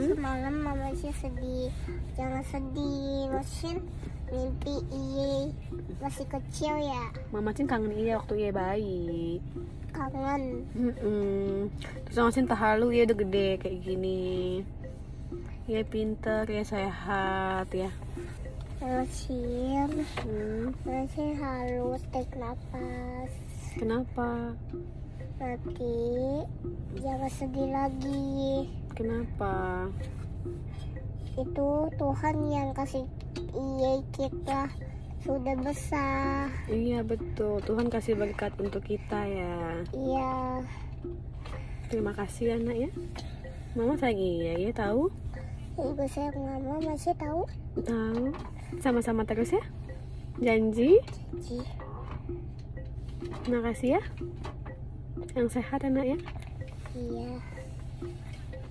Semalam mama sih sedih. Jangan sedih, Masin. Mimpi Iye masih kecil ya. Mama Cin kangen iya waktu iya bayi. Kangen. Terus Mama Cin tak halu iya udah gede kayak gini. Iya pinter, ya sehat ya. Masin harus tarik nafas. Kenapa? Nanti jangan sedih lagi. Kenapa? Itu Tuhan yang kasih Iye kita sudah besar. Iya betul, Tuhan kasih berkat untuk kita ya. Iya. Terima kasih ya nak ya. Mama sayang iya ya tahu. Ibu sayang mama masih tahu. Tahu. Sama-sama terus ya. Janji. Janji. Terima kasih ya. Yang sehat anak ya. Iya.